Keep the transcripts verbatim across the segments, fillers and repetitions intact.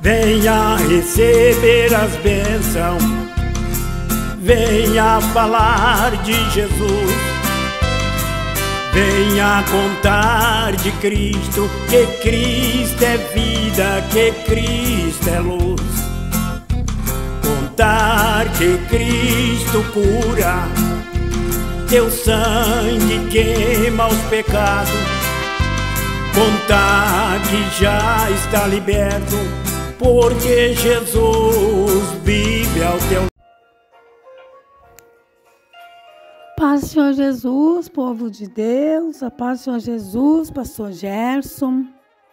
Venha receber as bênçãos, venha falar de Jesus, venha contar de Cristo, que Cristo é vida, que Cristo é luz. Contar que Cristo cura, teu sangue queima os pecados. Contar que já está liberto, porque Jesus vive ao teu lado. Paz do Senhor Jesus, povo de Deus, a paz do Senhor Jesus, pastor Gerson.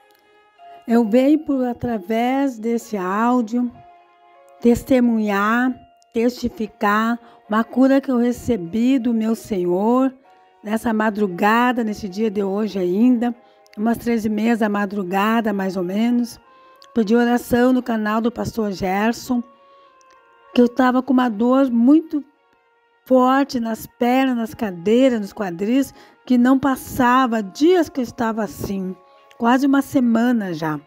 Eu venho por através desse áudio testemunhar, testificar uma cura que eu recebi do meu Senhor nessa madrugada, nesse dia de hoje ainda, umas treze e meia da madrugada mais ou menos. Pedi oração no canal do pastor Gerson, que eu estava com uma dor muito forte nas pernas, nas cadeiras, nos quadris, que não passava, dias que eu estava assim, quase uma semana já.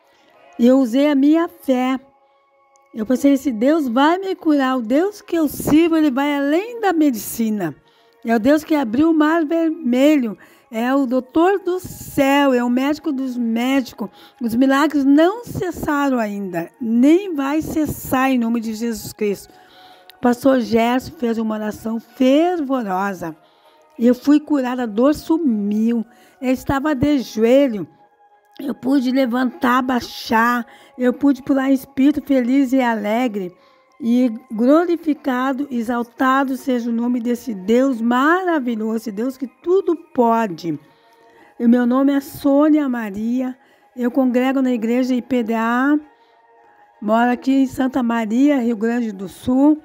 E eu usei a minha fé. Eu pensei, se Deus vai me curar, o Deus que eu sirvo, ele vai além da medicina. É o Deus que abriu o mar vermelho, é o doutor do céu, é o médico dos médicos. Os milagres não cessaram ainda, nem vai cessar em nome de Jesus Cristo. O pastor Gerson fez uma oração fervorosa. Eu fui curada, a dor sumiu. Eu estava de joelho. Eu pude levantar, baixar. Eu pude pular em espírito feliz e alegre. E glorificado, exaltado seja o nome desse Deus maravilhoso, esse Deus que tudo pode. O meu nome é Sônia Maria, eu congrego na igreja I P D A, moro aqui em Santa Maria, Rio Grande do Sul,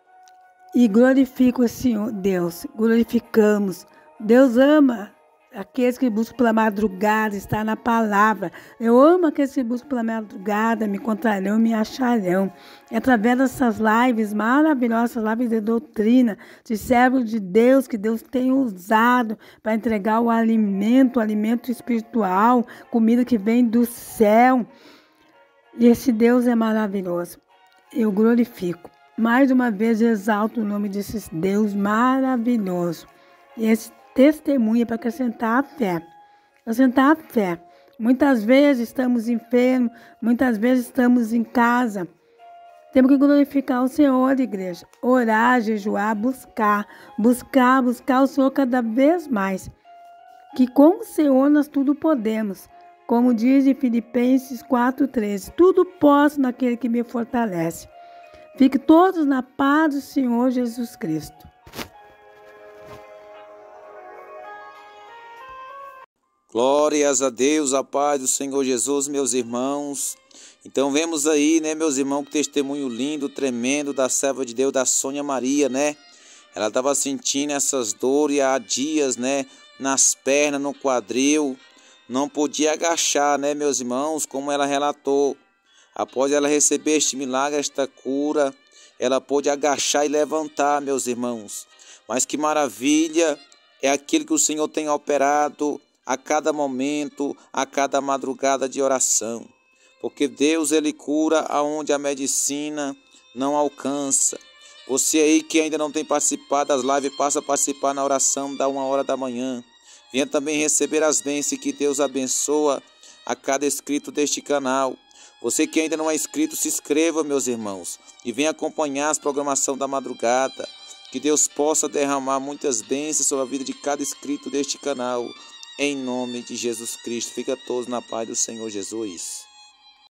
e glorifico o Senhor, Deus, glorificamos. Deus ama aqueles que buscam pela madrugada, está na palavra. Eu amo aqueles que buscam pela madrugada, me encontrarão, me acharão. É através dessas lives maravilhosas, lives de doutrina, de servo de Deus, que Deus tem usado para entregar o alimento, o alimento espiritual, comida que vem do céu. E esse Deus é maravilhoso. Eu glorifico. Mais uma vez exalto o nome desse Deus maravilhoso. E esse testemunha para acrescentar a fé. Acrescentar a fé. Muitas vezes estamos enfermos, muitas vezes estamos em casa. Temos que glorificar o Senhor, igreja. Orar, jejuar, buscar. Buscar, buscar o Senhor cada vez mais. Que com o Senhor nós tudo podemos. Como diz em Filipenses quatro, treze. Tudo posso naquele que me fortalece. Fique todos na paz do Senhor Jesus Cristo. Glórias a Deus, a paz do Senhor Jesus, meus irmãos. Então vemos aí, né, meus irmãos, que testemunho lindo, tremendo da serva de Deus, da Sônia Maria, né? Ela estava sentindo essas dores há dias, né, nas pernas, no quadril. Não podia agachar, né, meus irmãos, como ela relatou. Após ela receber este milagre, esta cura, ela pôde agachar e levantar, meus irmãos. Mas que maravilha é aquilo que o Senhor tem operado a cada momento, a cada madrugada de oração. Porque Deus, ele cura aonde a medicina não alcança. Você aí que ainda não tem participado das lives, passa a participar na oração da uma hora da manhã. Venha também receber as bênçãos, que Deus abençoa a cada inscrito deste canal. Você que ainda não é inscrito, se inscreva, meus irmãos, e venha acompanhar as programações da madrugada. Que Deus possa derramar muitas bênçãos sobre a vida de cada inscrito deste canal. Em nome de Jesus Cristo, fica todos na paz do Senhor Jesus.